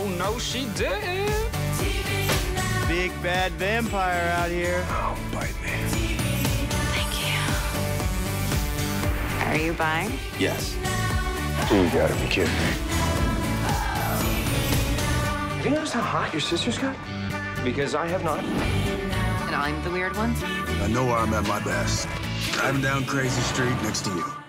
Oh, no, she didn't. Big bad vampire out here. Oh, bite me. Thank you. Are you buying? Yes. You gotta be kidding me. Have you noticed how hot your sister's got? Because I have not. And I'm the weird one? I know where I'm at my best. Driving down Crazy Street next to you.